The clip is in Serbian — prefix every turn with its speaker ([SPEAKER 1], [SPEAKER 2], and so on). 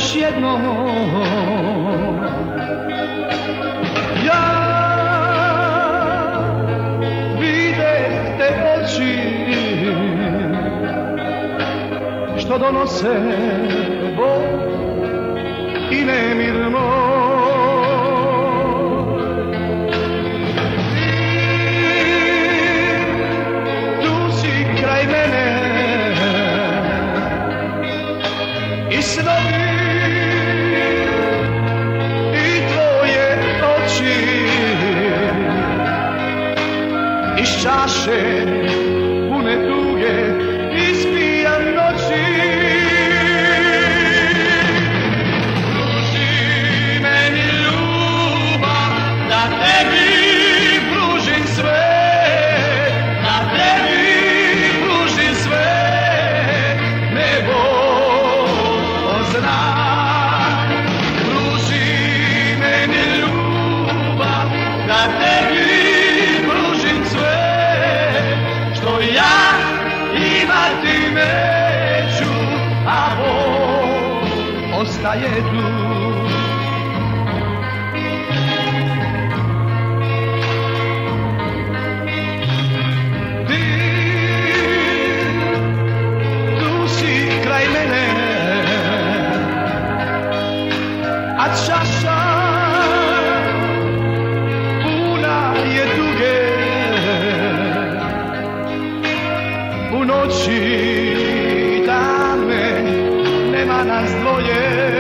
[SPEAKER 1] još jednom. Ja videh te oči što donose bol i nemirno. I snovi i tvoje oči iz čaše pune tuge ispijam noći. Pruži meni ljubav da tebi pružim sve, da tebi pružim sve, nebo pruži meni ljubav da tebi pružim sve što ja imati neću, a Bog ostaje tu. Ti tu si kraj mene, a čaša puna je tuge. U noći tame nema nas dvoje.